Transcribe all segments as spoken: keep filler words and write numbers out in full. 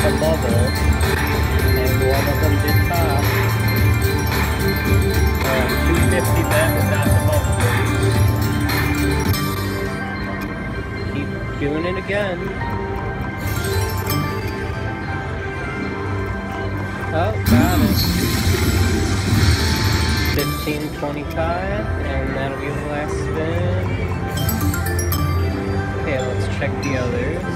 a bubble, and one of them did pop. Uh, two fifty bet without the bubble. Keep doing it again. Oh, got it. fifteen twenty-five, and that'll be the last spin. Okay, let's check the others.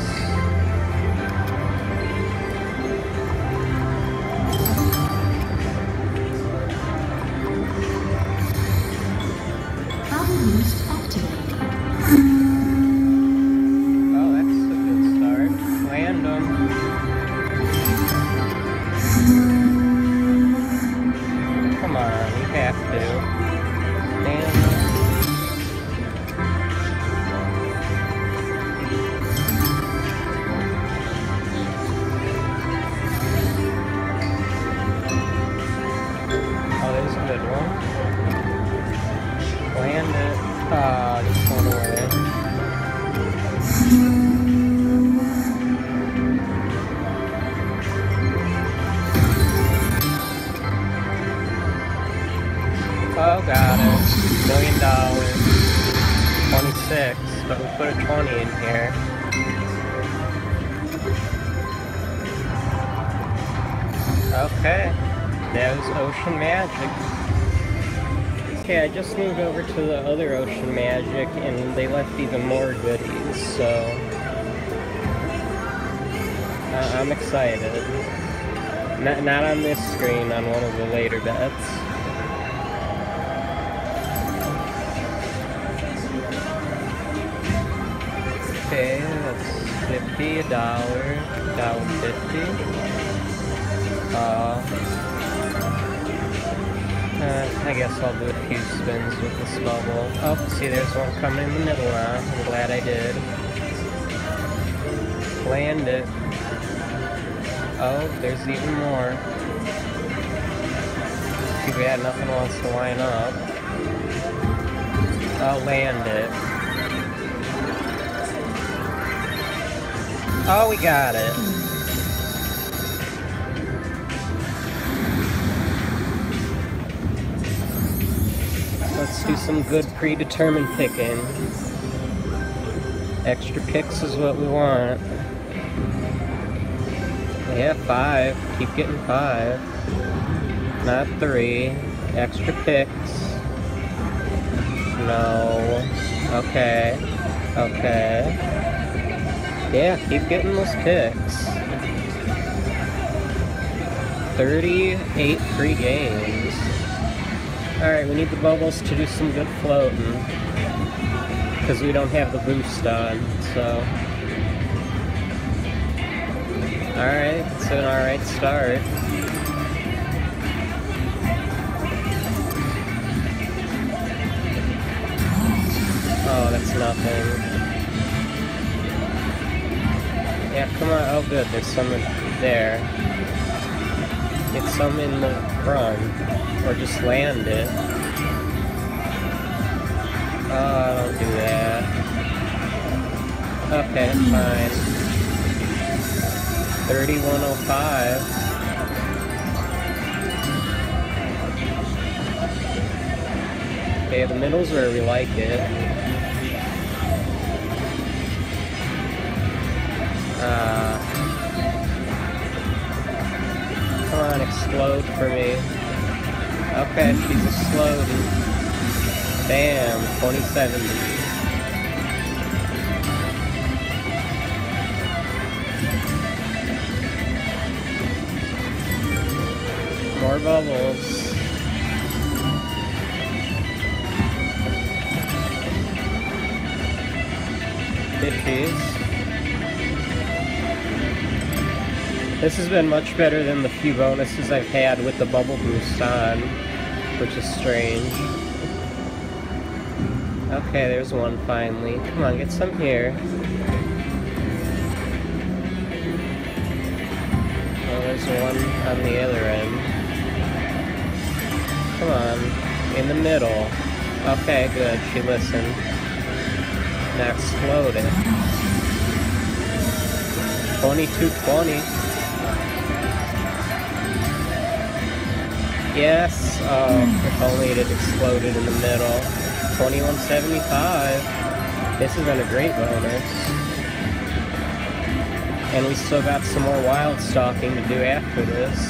Oh, that's a good start. Land them. Come on, you have to. Damn. Oh, there's a good one. Land it. Ah, just one away. Oh, got it. Million dollars. twenty-six, but we put a twenty in here. Okay, that was Ocean Magic. Okay, I just moved over to the other Ocean Magic, and they left even more goodies, so uh, I'm excited. Not, not on this screen, on one of the later bets. Okay, that's fifty, a dollar, dollar fifty. Uh, uh, I guess I'll do a few spins with this bubble. Oh, see, there's one coming in the middle now. I'm glad I did. Land it. Oh, there's even more. Too bad nothing wants to line up. I'll land it. Oh, we got it. Let's do some good predetermined picking. Extra picks is what we want. Yeah, five. Keep getting five. Not three. Extra picks. No. Okay. Okay. Yeah, keep getting those picks. thirty-eight free games. Alright, we need the bubbles to do some good floating. Because we don't have the boost on, so. Alright, it's an alright start. Oh, that's nothing. Yeah, come on. Oh, good. There's some in there. Get some in the front. Or just land it. Oh, don't do that. Okay, fine. thirty-one oh five. Okay, the middle's where we like it. Uh, come on, explode for me. Okay, she's exploding. Bam, twenty seventy. More bubbles. Fishies. This has been much better than the few bonuses I've had with the bubble boost on, which is strange. Okay, there's one finally. Come on, get some here. Oh, there's one on the other end. Come on, in the middle. Okay, good, she listened. Now explode it. twenty-two twenty. Yes, oh, if only it had exploded in the middle. twenty-one seventy-five. This has been a great bonus. And we still got some more wild stalking to do after this.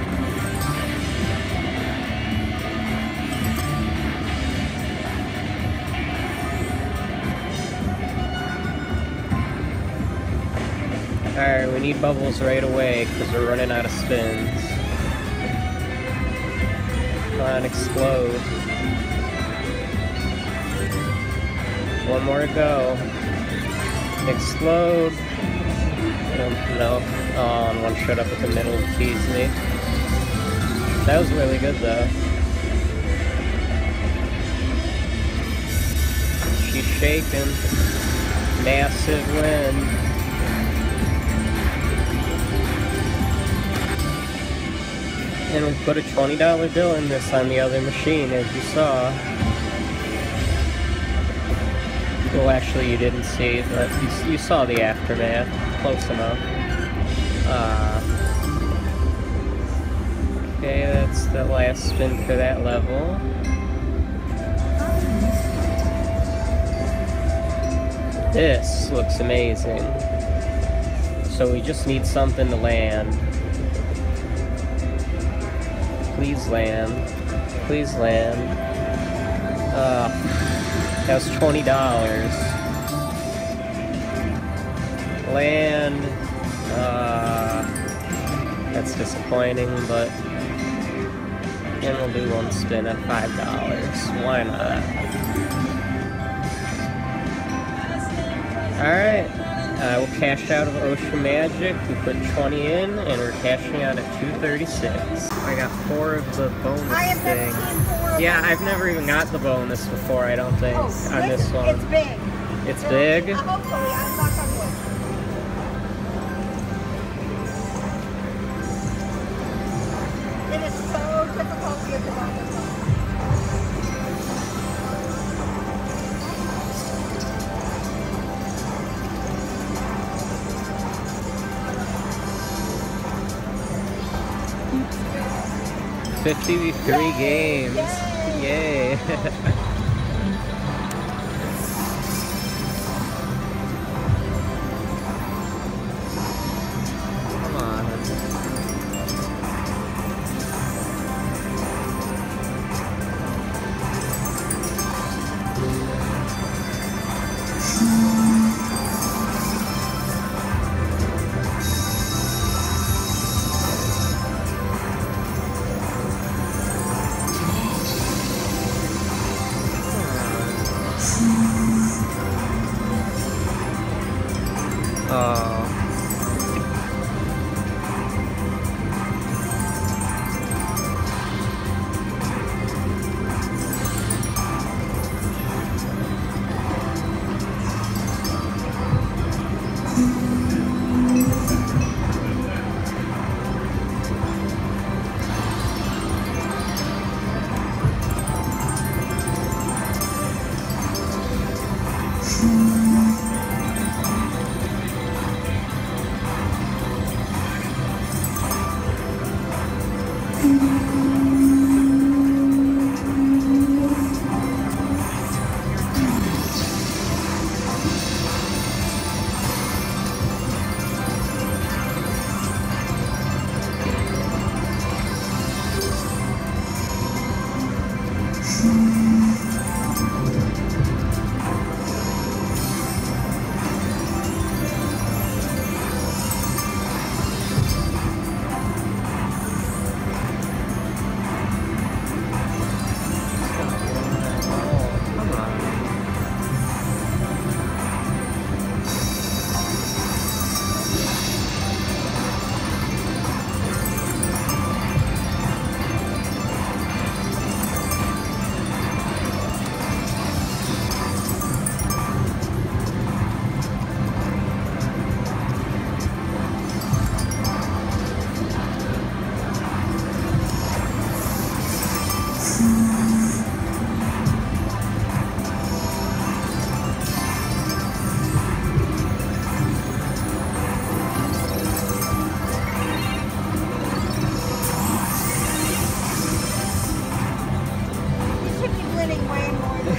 Alright, we need bubbles right away because we're running out of spins. Come on, explode. One more to go. Explode. No. Oh, and one showed up at the middle to tease me. That was really good though. She's shaking. Massive win. And we put a twenty dollar bill in this on the other machine, as you saw. Well, actually you didn't see, but you, you saw the aftermath. Close enough. Uh, okay, that's the last spin for that level. This looks amazing. So we just need something to land. Please land. Please land. Uh, that was twenty dollars. Land. Uh, that's disappointing, but... And we'll do one spin at five dollars. Why not? Alright. Uh, we'll cash out of Ocean Magic. We put twenty in, and we're cashing out at two thirty-six. I got four of the bonus thing. Yeah, I've never even got the bonus before, I don't think, oh, on this one. It's big. It's big? Uh, hopefully, I'm not on wood. It is so difficult to get the bonus on. fifty-three games. Yay. Yay. Come on. Oh.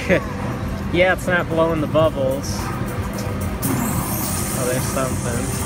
Yeah, it's not blowing the bubbles. Oh, there's something.